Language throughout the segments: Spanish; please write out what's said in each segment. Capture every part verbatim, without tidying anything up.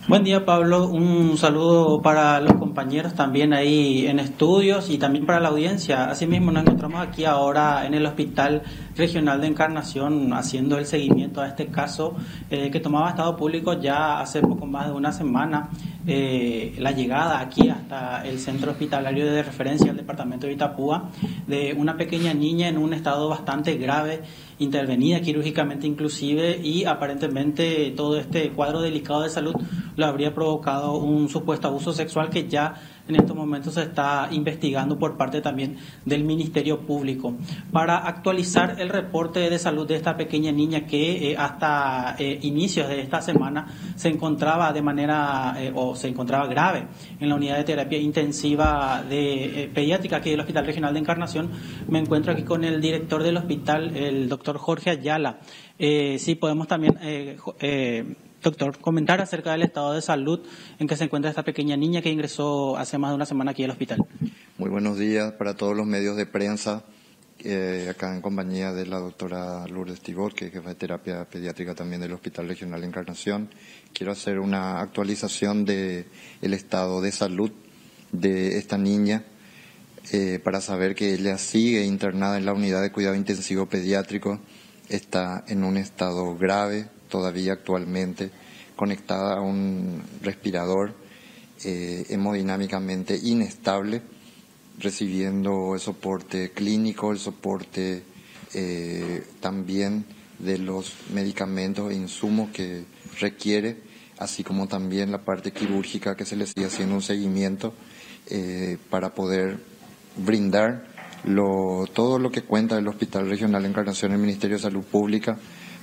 Buen día, Pablo. Un saludo para los compañeros también ahí en estudios y también para la audiencia. Asimismo, nos encontramos aquí ahora en el Hospital Regional de Encarnación haciendo el seguimiento a este caso eh, que tomaba estado público ya hace poco más de una semana. Eh, la llegada aquí hasta el centro hospitalario de referencia del departamento de Itapúa de una pequeña niña en un estado bastante grave, intervenida quirúrgicamente inclusive, y aparentemente todo este cuadro delicado de salud lo habría provocado un supuesto abuso sexual que ya en estos momentos se está investigando por parte también del Ministerio Público. Para actualizar el reporte de salud de esta pequeña niña que eh, hasta eh, inicios de esta semana se encontraba de manera eh, o se encontraba grave en la unidad de terapia intensiva de eh, pediátrica aquí del Hospital Regional de Encarnación, me encuentro aquí con el director del hospital, el doctor Jorge Ayala. Eh, sí, podemos también... Eh, eh, Doctor, comentar acerca del estado de salud en que se encuentra esta pequeña niña que ingresó hace más de una semana aquí al hospital. Muy buenos días para todos los medios de prensa, eh, acá en compañía de la doctora Lourdes Tibot, que es jefa de terapia pediátrica también del Hospital Regional de Encarnación. Quiero hacer una actualización del estado de salud de esta niña eh, para saber que ella sigue internada en la unidad de cuidado intensivo pediátrico, está en un estado grave todavía actualmente, conectada a un respirador eh, hemodinámicamente inestable, recibiendo el soporte clínico, el soporte eh, también de los medicamentos e insumos que requiere, así como también la parte quirúrgica que se le sigue haciendo un seguimiento eh, para poder brindar lo, todo lo que cuenta el Hospital Regional de Encarnación, el Ministerio de Salud Pública,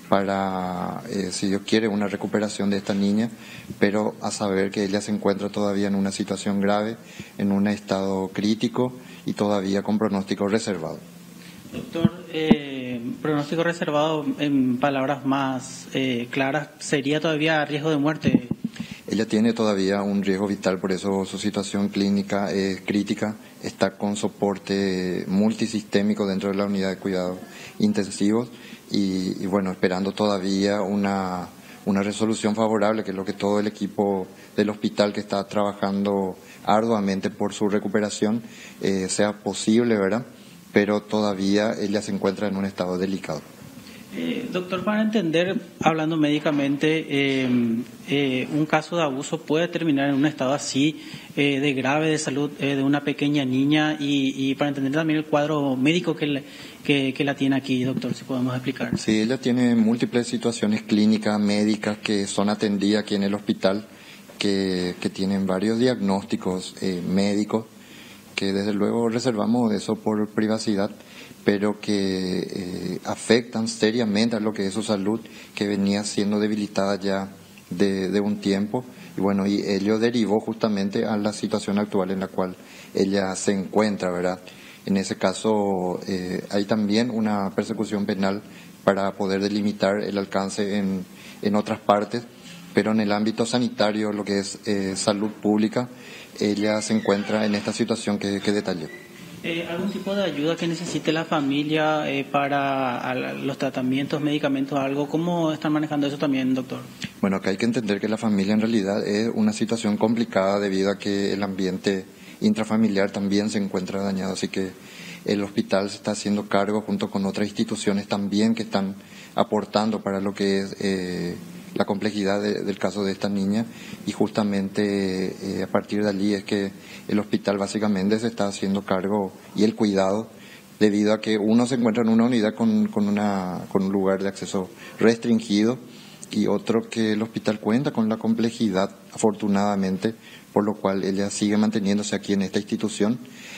para, eh, si Dios quiere, una recuperación de esta niña, pero a saber que ella se encuentra todavía en una situación grave, en un estado crítico y todavía con pronóstico reservado. Doctor, eh, pronóstico reservado, en palabras más eh, claras, ¿sería todavía riesgo de muerte? Ella tiene todavía un riesgo vital, por eso su situación clínica es crítica, está con soporte multisistémico dentro de la unidad de cuidados intensivos y, y bueno, esperando todavía una, una resolución favorable, que es lo que todo el equipo del hospital que está trabajando arduamente por su recuperación eh, sea posible, ¿verdad? Pero todavía ella se encuentra en un estado delicado. Eh, doctor, para entender, hablando médicamente, eh, eh, un caso de abuso puede terminar en un estado así eh, de grave de salud eh, de una pequeña niña y, y para entender también el cuadro médico que, le, que, que la tiene aquí, doctor, si podemos explicar. Sí, ella tiene múltiples situaciones clínicas, médicas que son atendidas aquí en el hospital, que, que tienen varios diagnósticos eh, médicos, que desde luego reservamos eso por privacidad, pero que eh, afectan seriamente a lo que es su salud, que venía siendo debilitada ya de, de un tiempo, y bueno, y ello derivó justamente a la situación actual en la cual ella se encuentra, ¿verdad? En ese caso eh, hay también una persecución penal para poder delimitar el alcance en, en otras partes, pero en el ámbito sanitario, lo que es eh, salud pública, ella se encuentra en esta situación que, que detallé. Eh, ¿Algún tipo de ayuda que necesite la familia eh, para a la, los tratamientos, medicamentos, algo? ¿Cómo están manejando eso también, doctor? Bueno, acá hay que entender que la familia en realidad es una situación complicada debido a que el ambiente intrafamiliar también se encuentra dañado, así que el hospital se está haciendo cargo junto con otras instituciones también que están aportando para lo que es eh, la complejidad de, del caso de esta niña, y justamente eh, a partir de allí es que el hospital básicamente se está haciendo cargo y el cuidado, debido a que uno se encuentra en una unidad con, con, una, con un lugar de acceso restringido y otro que el hospital cuenta con la complejidad, afortunadamente, por lo cual ella sigue manteniéndose aquí en esta institución.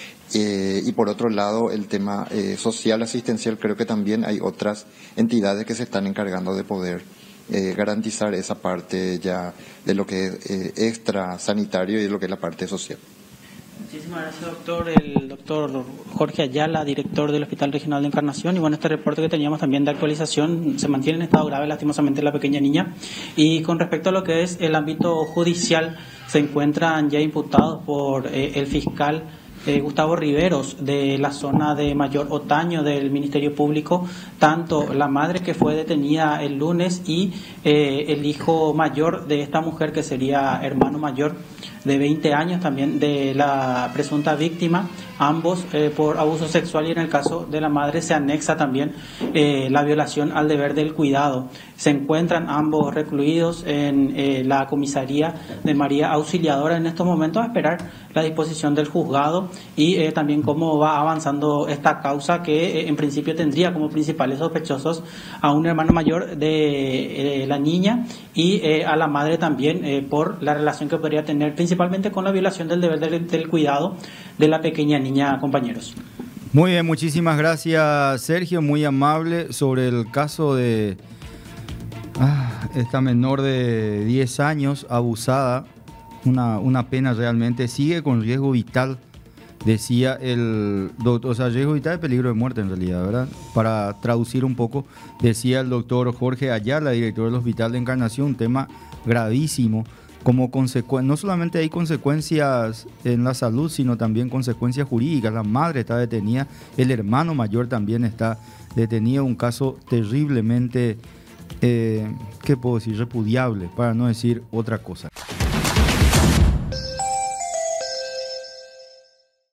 Eh, y por otro lado, el tema eh, social asistencial, creo que también hay otras entidades que se están encargando de poder Eh, garantizar esa parte ya de lo que es eh, extra sanitario y de lo que es la parte social. Muchísimas gracias, doctor. El doctor Jorge Ayala, director del Hospital Regional de Encarnación. Y bueno, este reporte que teníamos también de actualización se mantiene en estado grave, lastimosamente, la pequeña niña. Y con respecto a lo que es el ámbito judicial, se encuentran ya imputados por eh, el fiscal eh, Gustavo Riveros, de la zona de Mayor Otaño del Ministerio Público, tanto la madre que fue detenida el lunes y eh, el hijo mayor de esta mujer, que sería hermano mayor de veinte años también de la presunta víctima, ambos eh, por abuso sexual, y en el caso de la madre se anexa también eh, la violación al deber del cuidado. Se encuentran ambos recluidos en eh, la comisaría de María Auxiliadora en estos momentos a esperar la disposición del juzgado y eh, también cómo va avanzando esta causa, que eh, en principio tendría como principales sospechosos a un hermano mayor de eh, la niña y eh, a la madre también eh, por la relación que podría tener principalmente con la violación del deber del, del cuidado de la pequeña niña, compañeros. Muy bien, muchísimas gracias, Sergio, muy amable sobre el caso de ah, esta menor de diez años abusada, una, una pena realmente, sigue con riesgo vital, decía el doctor, o sea, riesgo vital de peligro de muerte en realidad, ¿verdad? Para traducir un poco, decía el doctor Jorge Ayala, director del Hospital de Encarnación, un tema gravísimo. Como consecuencia, no solamente hay consecuencias en la salud, sino también consecuencias jurídicas. La madre está detenida, el hermano mayor también está detenido, un caso terriblemente, eh, ¿qué puedo decir?, repudiable, para no decir otra cosa.